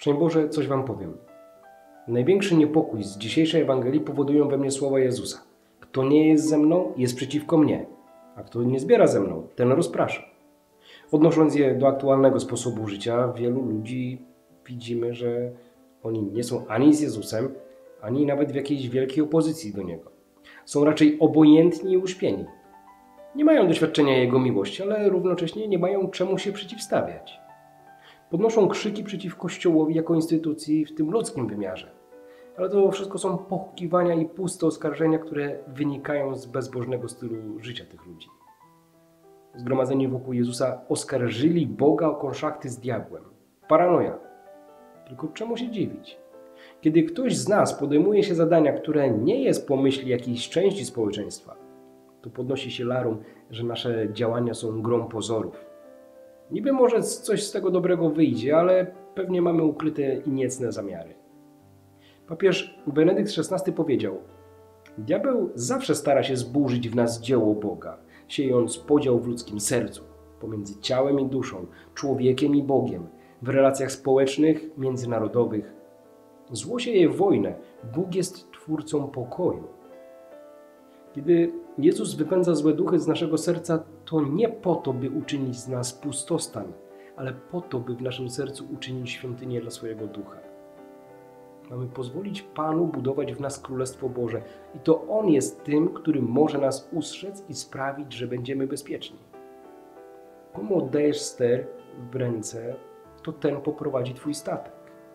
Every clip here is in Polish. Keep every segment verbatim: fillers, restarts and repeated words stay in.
Szczęść Boże, coś wam powiem. Największy niepokój z dzisiejszej Ewangelii powodują we mnie słowa Jezusa. Kto nie jest ze mną, jest przeciwko mnie, a kto nie zbiera ze mną, ten rozprasza. Odnosząc je do aktualnego sposobu życia, wielu ludzi widzimy, że oni nie są ani z Jezusem, ani nawet w jakiejś wielkiej opozycji do Niego. Są raczej obojętni i uśpieni. Nie mają doświadczenia Jego miłości, ale równocześnie nie mają czemu się przeciwstawiać. Podnoszą krzyki przeciw Kościołowi jako instytucji w tym ludzkim wymiarze. Ale to wszystko są pochukiwania i puste oskarżenia, które wynikają z bezbożnego stylu życia tych ludzi. Zgromadzeni wokół Jezusa oskarżyli Boga o konszachty z diabłem. Paranoja. Tylko czemu się dziwić? Kiedy ktoś z nas podejmuje się zadania, które nie jest po myśli jakiejś części społeczeństwa, to podnosi się larum, że nasze działania są grą pozorów. Niby może coś z tego dobrego wyjdzie, ale pewnie mamy ukryte i niecne zamiary. Papież Benedykt szesnasty powiedział: diabeł zawsze stara się zburzyć w nas dzieło Boga, siejąc podział w ludzkim sercu, pomiędzy ciałem i duszą, człowiekiem i Bogiem, w relacjach społecznych, międzynarodowych. Zło sieje wojnę, Bóg jest twórcą pokoju. Kiedy Jezus wypędza złe duchy z naszego serca, to nie po to, by uczynić z nas pustostan, ale po to, by w naszym sercu uczynić świątynię dla swojego ducha. Mamy pozwolić Panu budować w nas Królestwo Boże i to On jest tym, który może nas ustrzec i sprawić, że będziemy bezpieczni. Komu oddajesz ster w ręce, to ten poprowadzi Twój statek.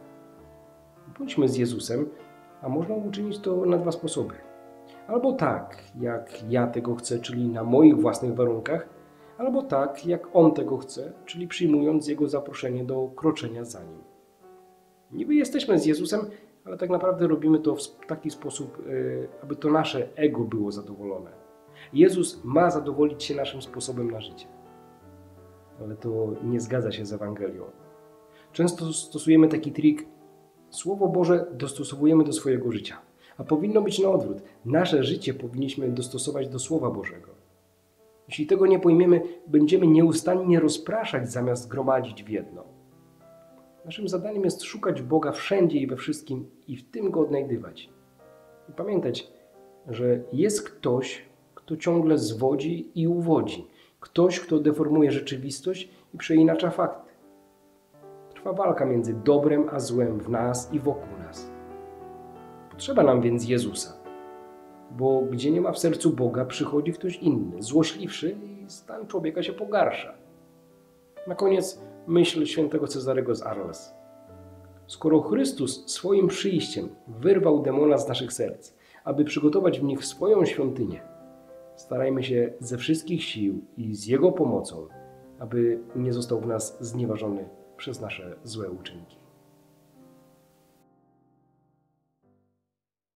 Bądźmy z Jezusem, a można uczynić to na dwa sposoby. Albo tak, jak ja tego chcę, czyli na moich własnych warunkach, albo tak, jak On tego chce, czyli przyjmując Jego zaproszenie do kroczenia za Nim. Niby jesteśmy z Jezusem, ale tak naprawdę robimy to w taki sposób, aby to nasze ego było zadowolone. Jezus ma zadowolić się naszym sposobem na życie. Ale to nie zgadza się z Ewangelią. Często stosujemy taki trik: Słowo Boże dostosowujemy do swojego życia. A powinno być na odwrót. Nasze życie powinniśmy dostosować do Słowa Bożego. Jeśli tego nie pojmiemy, będziemy nieustannie rozpraszać zamiast gromadzić w jedno. Naszym zadaniem jest szukać Boga wszędzie i we wszystkim i w tym Go odnajdywać. I pamiętać, że jest ktoś, kto ciągle zwodzi i uwodzi. Ktoś, kto deformuje rzeczywistość i przeinacza fakty. Trwa walka między dobrem a złem w nas i wokół nas. Potrzeba nam więc Jezusa, bo gdzie nie ma w sercu Boga, przychodzi ktoś inny, złośliwszy i stan człowieka się pogarsza. Na koniec myśl świętego Cezarego z Arles. Skoro Chrystus swoim przyjściem wyrwał demona z naszych serc, aby przygotować w nich swoją świątynię, starajmy się ze wszystkich sił i z Jego pomocą, aby nie został w nas znieważony przez nasze złe uczynki.